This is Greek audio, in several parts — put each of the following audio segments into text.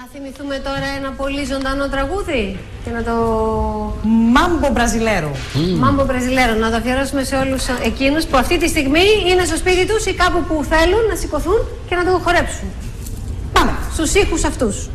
θυμηθούμε τώρα ένα πολύ ζωντανό τραγούδι και να το... Μάμπο Μπραζιλέρο. Μάμπο Μπραζιλέρο, να το αφιερώσουμε σε όλους εκείνους που αυτή τη στιγμή είναι στο σπίτι τους ή κάπου που θέλουν να σηκωθούν και να το χορέψουν. Πάμε. Στους ήχους αυτούς.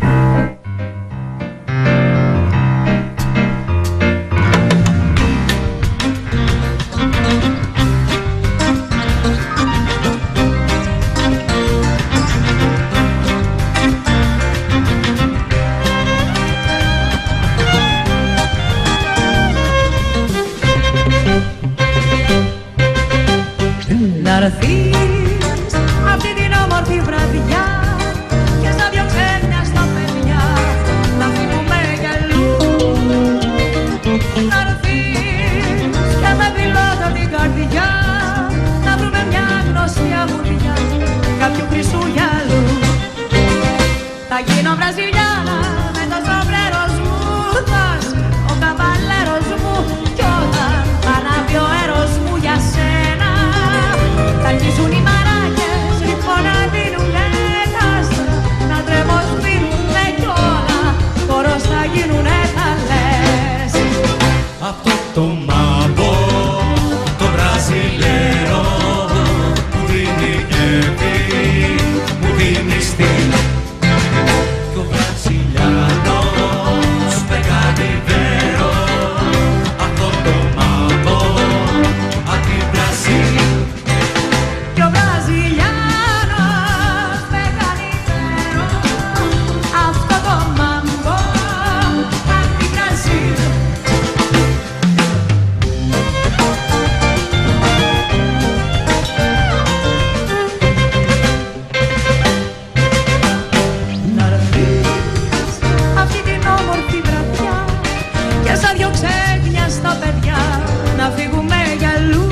Να έρθεις αυτή την όμορφη βραδιά και σαν δυο ξένια στα παιδιά να φύγουμε κι αλλού. Να έρθεις και με πιλότο την καρδιά να βρούμε μια γνωστή αμμουδιά κάποιου χρυσού γυαλού. Θα γίνω Βραζιλιάνα με το σομπρέρο μου, θα είσαι ο καβαλέρος μου κι όταν θα ανάβει ο αέρος μου για σένα θα αρχίσουν οι μαράκες, λοιπόν να δίνουνε τα άστρα, να τρεμοσπίνουνε κι όλα, χορός θα γίνουνε τα λες. Αυτό το μάμπο, το Βραζιλέρο, μου δίνει κέφι, μου δίνει στυλ. Κι ο Βραζιλιάνος με κάνει βέρο, αυτό το μάμπο, απ' τη Βραζίλ. Κι ο Βραζιλιάνος με κάνει βέρο, αυτό το μάμπο, απ' τη Βραζίλ. Να έρθεις αυτή την όμορφη βραδιά και σαν δυο ξένια στα παιδιά να φύγουμε για αλλού.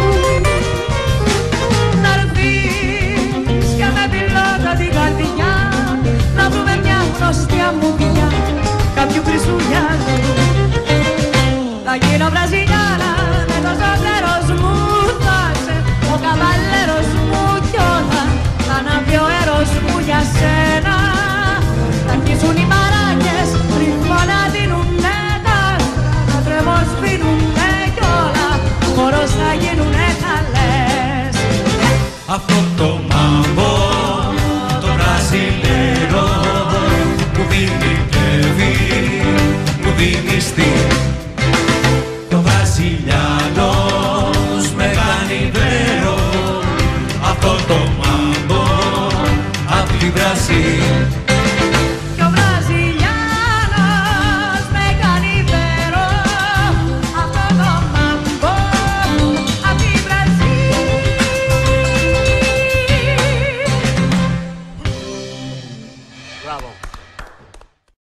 Να έρθεις και με πιλότο την καρδιά να βρούμε μια γνωστή αμμουδιά κάποιου χρυσού γυαλού. Θα γίνω Βραζιλιάνα με το σομπρέρος μου, θα είσαι ο καβαλέρος μου κι όταν θα ανάβει ο αέρος μου για σένα θα αρχίσουν οι μαράκες, ρυθμό να δίνουνε τα άστρα, να τρεμοσπίνουνε κι όλα, χορός θα γίνουνε καλές. Αυτό το μάμπο, το Βραζιλέρο, μου δίνει κέφι, μου δίνει στυλ. Κι ο Βραζιλιάνος με κάνει βέρο, αυτό το μάμπο, απ' τη Βραζίλ. Κι ο Βραζιλιάνος με κάνει βέρο, αυτό το μάμπο, απ' τη Βραζίλ. Μπράβο.